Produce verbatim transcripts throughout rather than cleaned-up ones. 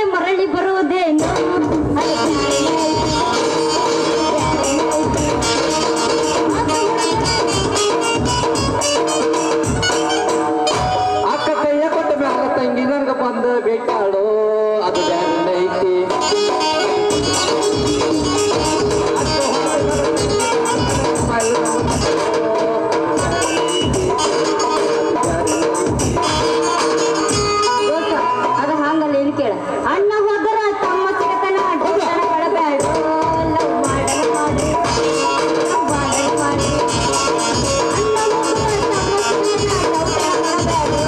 ಮರಳಿ ಬರುವುದೇನು ಅಕ್ಕ ಕೈಯ ಕೊಟ್ಟ ಮ್ಯಾಲ ತಂಗಿ ನನಗ ಬಂದ ಬೇಕಾಳೋ ಅದು ಬ್ಯಾಡ ಐತಿ ಅದು ಹಂಗಲ್ಲ ಏನು ಕೇಳ ಅಣ್ಣ ಹೋದರ ತಮ್ಮ ಸಿಗತನ ಅಡ್ಡತನ ಕಳಬೇಡ ಲವ್ ಮಾಡಲ ಮಾಡಿ ಲವ್ ಮಾಡಲ ಮಾಡಿ ಅಣ್ಣ ಹೋದರ ತಮ್ಮ ಸಿಗತನ ಅಡ್ಡತನ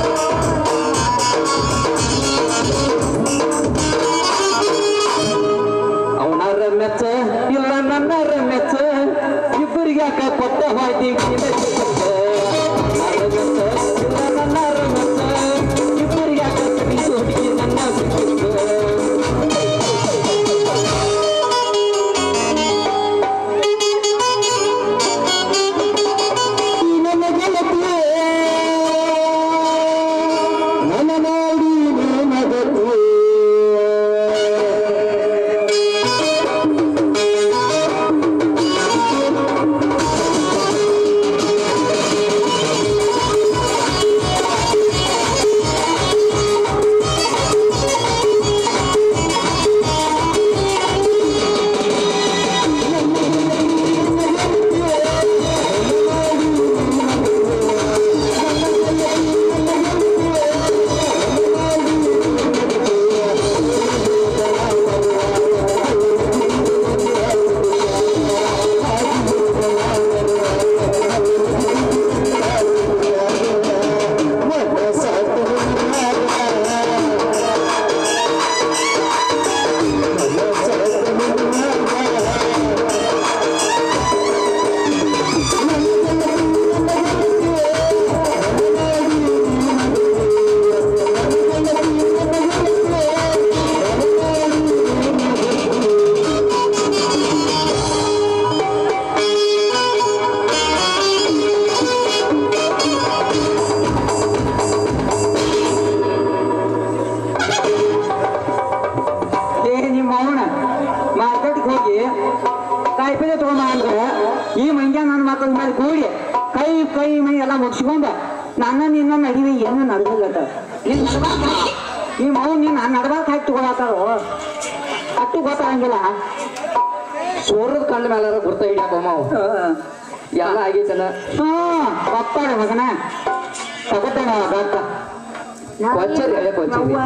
ಅವನಾರ ಮೆಚ್ಚ ಇಲ್ಲ ನನ್ನಾರ ಮೆಚ್ಚ ಇಬ್ಬರಿಗೆ ಯಾಕ ಕೊಟ್ಟ ಹೋಯ್ತಿ ಈ ಮಂಗ್ಯ ನನ್ನ ಮಕ್ಕಳ ಮೇಲೆ ಕೂಡಿ ಕೈ ಕೈ ಮೈ ಎಲ್ಲ ಮುಗಿಸ್ಕೊಂಡ ನನ್ನ ನಿನ್ನ ನಡಿವೆ ಏನು ನಡೆದಿಲ್ಲಟ ಈ ಮಗು ನೀನು ನಡ್ಬಾರ್ದು ಹಾಕಿ ತಗೊಳತ್ತಾರೋ ಅಟ್ಟು ಗೊತ್ತಾಗಂಗಿಲ್ಲ ಸೋರದ ಕಣ್ಣ ಮೇಲೆ ಗುರ್ತ ಹಿಡಿಯಪ್ಪ ಮಾವು ಎಲ್ಲ ಆಗೈತಲ್ಲ ಹಾ ಗೊತ್ತಾಳೆ ಮಗನ ತಗೋತೇನೆ ಗೊತ್ತ ಕೊಚ್ಚರಿ ಹೇಳಿ ಕೊಚ್ಚರಿ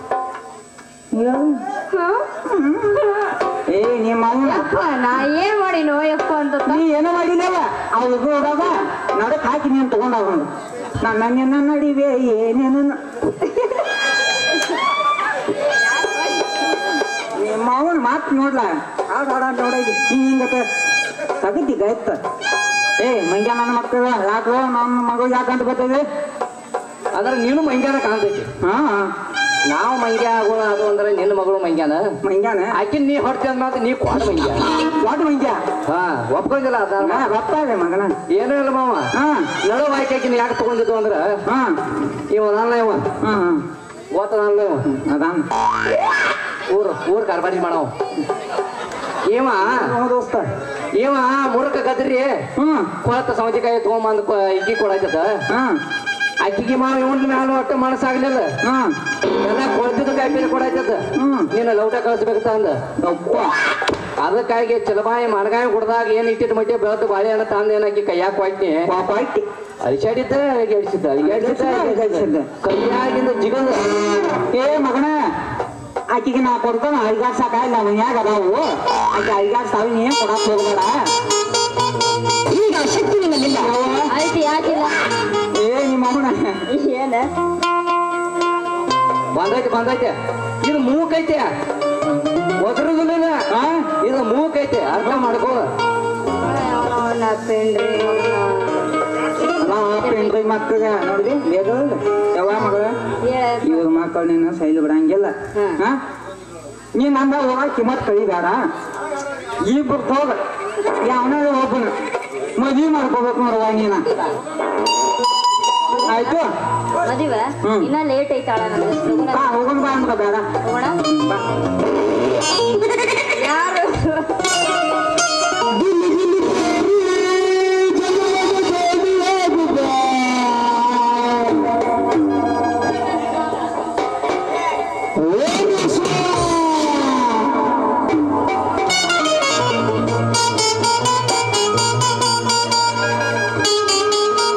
ಏ ನಿಮ್ಮ ನಾ ಏನ್ ಮಾಡಿನೋ ಯಪ್ಪ ಅಂತ ನೀ ಏನೋ ಮಾಡಿಲ್ಲವ ಅವ್ಳು ಹೋದಾಗ ನಡಕ್ ಹಾಕಿ ನೀನು ತಗೊಂಡಾಗ ನಾನು ನನ್ನ ನಡಿವೆ ಏನೇನು ನಿಮ್ಮ ಅವನ ಮಾತು ನೋಡ್ಲ ಆಡ ಆಡ ನೋಡಿದ್ವಿ ಹಿಂಗತ್ತ ತಗತಿ ಗಾಯ್ತ ಏ ಮಂಗ್ಯ ನನ್ನ ಮಕ್ಕಳ ಯಾಕೆ ನನ್ನ ಮಗಳು ಯಾಕಂತ ಗೊತ್ತಿದೆ ಅದ್ರ ನೀನು ಮಂಗ್ಯಾನ ಕಾಣ್ತೈತಿ ಹಾ ನಾವು ಮಂಗ್ಯ ಆಗೋಣ ಅದು ಅಂದ್ರೆ ನಿನ್ನ ಮಗಳು ಮಂಗ್ಯಾನ ಮಂಗ್ಯಾನ ಆಕಿನ್ ನೀ ಹೊಡ್ತಿ ಅಂದ ನೀ ಕ್ವಾಡ್ ಮಂಗ್ಯ ಕ್ವಾಡ್ ಮಂಗ್ಯ ಹಾ ಒಪ್ಕೊಂಡಿಲ್ಲ ಅದ ಒಪ್ಪಾವೆ ಮಗನ ಏನೂ ಇಲ್ಲ ಮಾವ ಹಾ ನಡು ವಾಯ್ಕಾಕಿನ ಯಾಕೆ ತಗೊಂಡಿದ್ದು ಅಂದ್ರ ಹಾ ಇವ ನನ್ನ ಇವ ಹಾ ಓತ ನನ್ನ ಇವ ಅದಾನ ಊರು ಊರ್ ಕಾರ್ಬಾರಿ ಮಾಡವ ಇವ ದೋಸ್ತ ಇವ ಮುರುಕ ಗದ್ರಿ ಹ್ಮ್ ಕೊಳತ ಸೌತೆಕಾಯಿ ತಗೊಂಬಂದ್ ಇಕ್ಕಿ ಕೊಡಾಯ್ತದ ಹಾ ಅಕ್ಕಿಗೆ ಮಾವ ಇವನ್ ಮ್ಯಾಲ ಒಟ್ಟ ಮನಸ್ಸಾಗ್ಲಿಲ್ಲ ಎಲ್ಲ ಕೊಳ್ತಿದ್ದು ಕಾಯಿ ಕೊಡಾಯ್ತದ ನೀನು ಲೌಟ ಕಳಿಸ್ಬೇಕಂತ ಅಂದ ಅದಕ್ಕಾಗಿ ಚಲಬಾಯಿ ಮಣಗಾಯಿ ಕುಡ್ದಾಗ ಏನ್ ಇಟ್ಟಿಟ್ಟು ಮಟ್ಟಿ ಬೆಳತು ಬಾಳೆಹಣ್ಣ ತಂದ ಏನಾಕಿ ಕೈಯಾಕ ಕೊಯ್ತಿ ಅರಿಸಾಡಿದ್ದ ಅಡಿಸಿದ್ದ ಅಡಿಸಿದ್ದ ಕೈಯಾಗಿಂದ ಜಿಗದ ಏ ಮಗನ ಆಕಿಗೆ ನಾ ಕೊಡ್ತಾನ ಐಗಾರ್ ಸಾಕಾಯಿಲ್ಲ ಮನ್ಯಾಗ ಅದಾವು ಆಕೆ ಐಗಾರ್ ಸಾವಿರ ನೀ ಕೊಡಕ್ ಹೋಗ್ಬೇಡ ಈಗ ಶಕ್ತಿ ನಿಮ್ಮಲ್ಲಿಲ್ಲ ಆಯ್ತು ಯಾಕಿಲ್ಲ ಏ ನಿಮ್ಮ ಅವನ ಏನ ಬಂದೈತೆ ಬಂದೈತೆ ಇದು ಮೂಕೈತೆ ಒದರುದಿಲ್ಲ ಇದು ಮೂಕೈತೆ ಅರ್ಥ ಮಾಡ್ಕೋ ಪೆಂಡ್ರಿ ಮಕ್ಕಳ ನೋಡ್ರಿ ಬೇಗ ಯಾವ ಮಗಳ ಇವ್ರ ಮಕ್ಕಳು ನಿನ್ನ ಸೈಲು ಬಿಡಂಗಿಲ್ಲ ಹಾ ನೀ ನಂದ ಹೋಗ ಕಿಮ್ಮತ್ ಕಳಿಬೇಡ ಇಬ್ಬರು ಹೋಗ ಯಾವನ ಒಬ್ಬನ ಮದ್ವಿ ಮಾಡ್ಕೋಬೇಕು ನೋಡುವ ನೀನ ಆಯ್ತು ಮದುವೆ ಇನ್ನ ಲೇಟ್ ಐತಾಳ ನಂದು ಬಾ ಹೋಗೋಣ ಬಾ ಅಂತ ಬೇಡ ಹೋಗೋಣ ಯಾರು